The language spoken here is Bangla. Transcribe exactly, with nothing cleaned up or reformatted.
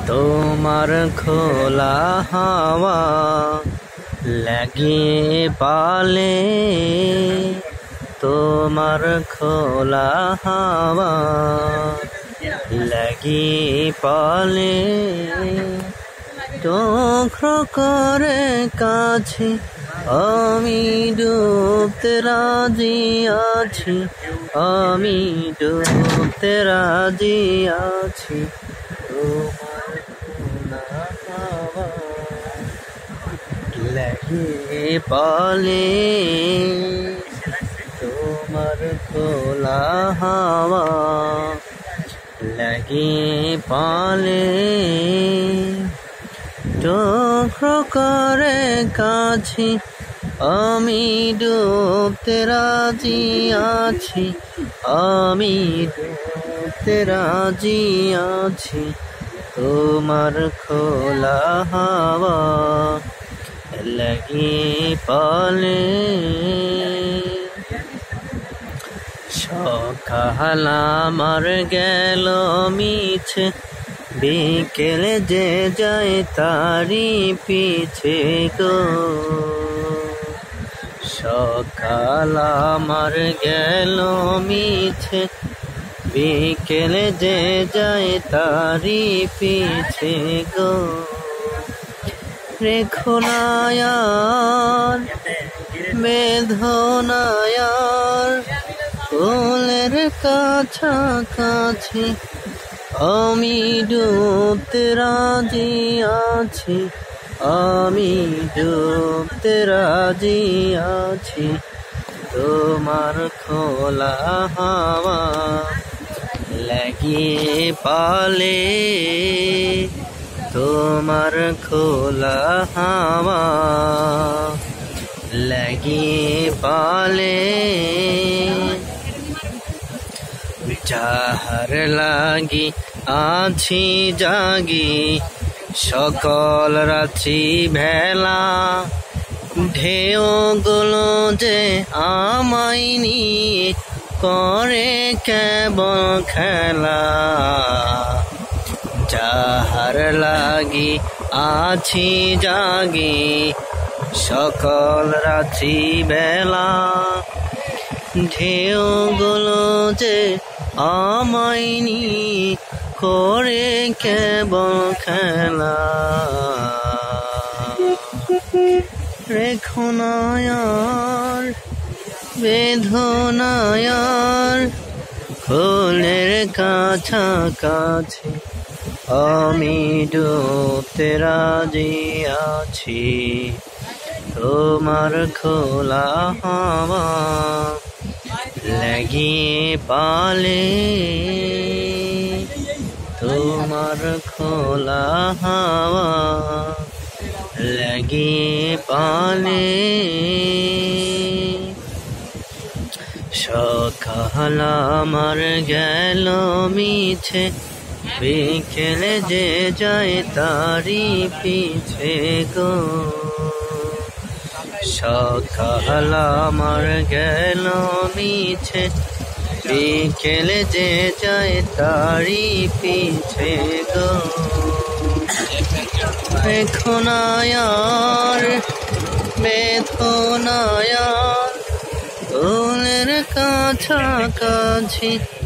তোমার খোলা হাওয়া লাগিয়ে পালে, তোমার খোলা হাওয়া লাগিয়ে পালে, টুকরো করে কাছে আমি ডুবতে রাজি আছি, আমি ডুবতে রাজি আছি। তোমার খোলা হাওয়া লাগিয়ে পালে, তোমার খোলা হাওয়া লাগিয়ে পালে, টুকরো করে কাছে আমি ডুবতে রাজি আছি, আমি ডুবতে রাজি আছি। তোমার খোলা হাওয়া লাগিয়ে পালে, সকাল আমার গেল মিছে, বিকেলে যে যায় তারি পিছে গো। সকাল আমার গেল মিছে, বিকেলে যে যায় তারি পিছে গো। রেখো না আর বেঁধো না আর ফুলের কাছাকাছি, আমি ডুবতে রাজি আছি, আমি ডুবতে রাজি আছি। তোমার খোলা হাওয়া লাগিয়ে পালে, তোমার খোলা হাওয়া লাগিয়ে পালে, যাহার লাগি আছি জাগি সকল রাত্রি ভেলা, ঢেউ গুলো যে আমায় নিয়ে করে কেবল খেলা। যাহার লাগি আছি জাগি সকল রাত্রি বেলা, ঢেউ গুলো যে আমায় নিয়ে করে কেবল খেলা। রেখো না আর বেঁধো না আর ফুলের কাছাকাছি, আমি ডুবতে রাজি আছি। তোমার খোলা হাওয়া লাগিয়ে পালে, তোমার খোলা হাওয়া লাগিয়ে পালে, সকাল আমার গেল মিছে, বিকেলে যে যায় তারি পিছে গো। সকাল আমার গেল মিছে, বিকেলে যে যায় তারি পিছে গো। রেখো না আর বেঁধো না আর ফুলের কাছাকাছি,